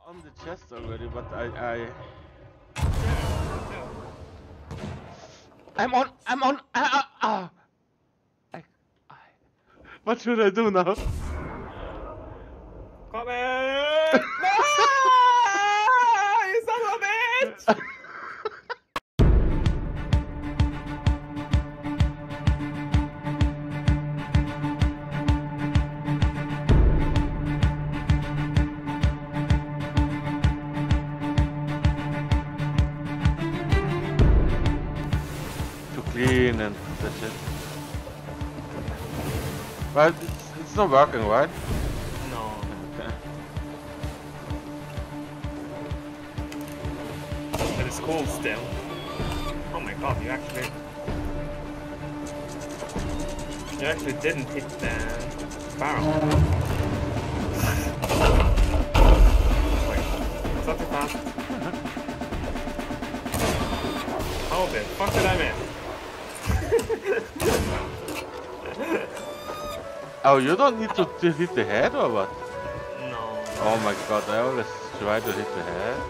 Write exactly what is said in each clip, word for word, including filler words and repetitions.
on the chest already, but I, I... I'm on, I'm on, ah, ah, ah. I, I, what should I do now? Come in! No! You son of a bitch! Clean and that's it. But it's, it's not working, right? No. Okay. But it's cold still. Oh my god, you actually... You actually didn't hit the barrel. Wait, is that too fast? How the fuck did I miss? Oh, you don't need to, to hit the head or what? No. Oh my god, I always try to hit the head.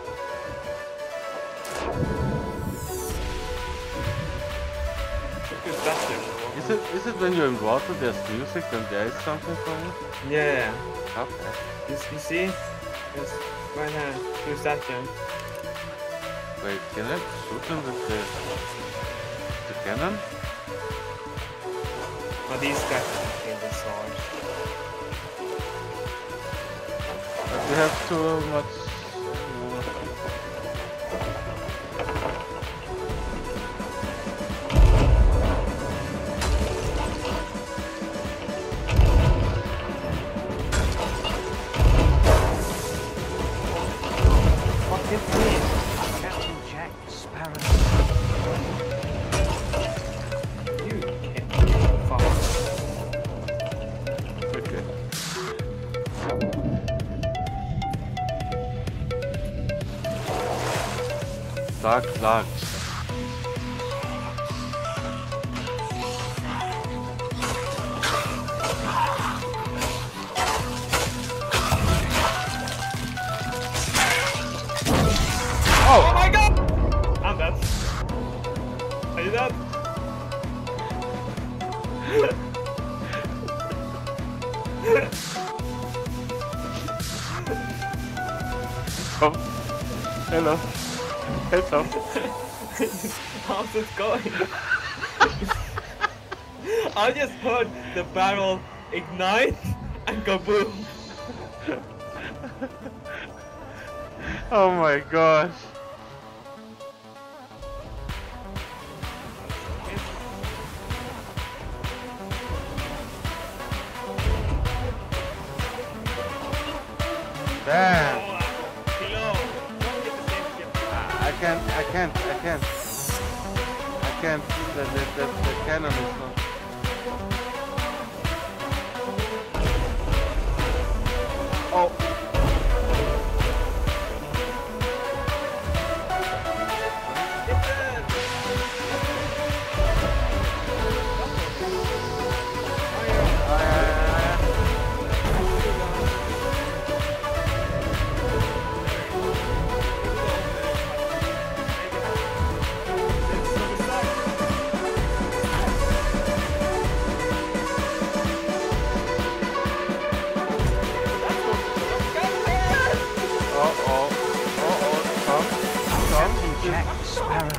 Is it is it when you're in water there's music and there is something playing? Yeah. Okay. You, you see? It's right here. Use that jump. Wait, can I shoot him with the, the cannon? Oh, these guys can the sword. But we have too much... What hit me? Captain Jack Sparrow. You can't fuck. Okay. Dark Larks. Oh my god! I'm dead. Are you dead? Oh, hello. Hello. How's it going? I just heard the barrel ignite and kaboom. Oh my gosh. Damn. I can't, I can't, I can't. I can't, the, the, the, the cannon is not... Oh. Jack Sparrow.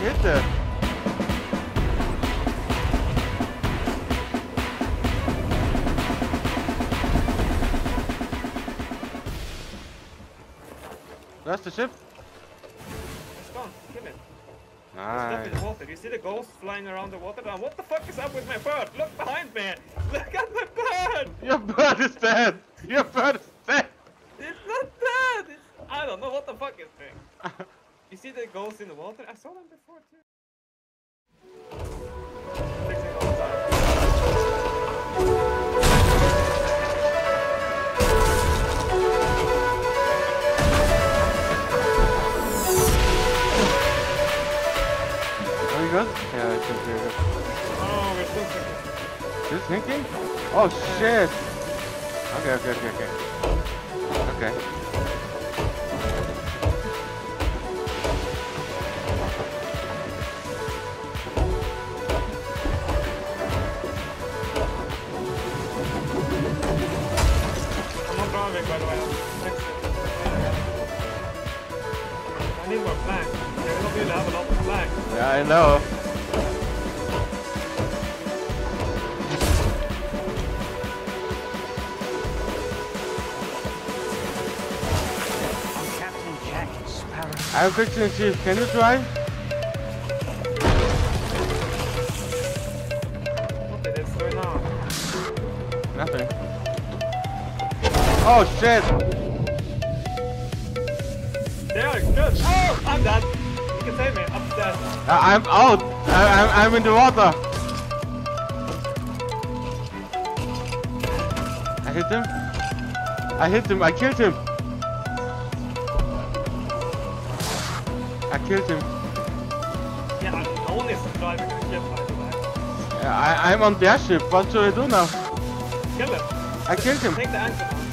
hit that. That's the ship. It's gone. Kill it. It's stuck Nice. in the water. You see the ghost flying around the water now? What the fuck is up with my bird? Look behind me! Look at my bird! Your bird is dead! Your bird is dead! It's not dead! It's... I don't know what the fuck is doing. You see the ghosts in the water? I saw them before too. Fixing all the time. Are you good? Yeah, I think you're good. Oh, we're still thinking. Still thinking? Oh shit! Okay, okay, okay, okay. Okay. I'm not driving, by the way. I need more planks. I don't really have a lot of planks. Yeah, I know. Captain Jack Sparrow. I'm fixing Chief. Can you drive? What is this going on? Nothing. Oh shit! They are good. Oh, I'm dead. You can save me. I'm dead. Uh, I'm out! I, I'm, I'm in the water! I hit him. I hit him. I killed him. I killed him. Yeah, I'm the only driving the ship, by the way. Uh, I, I'm on their ship. What should I do now? Kill him. I killed him. Take the anchor.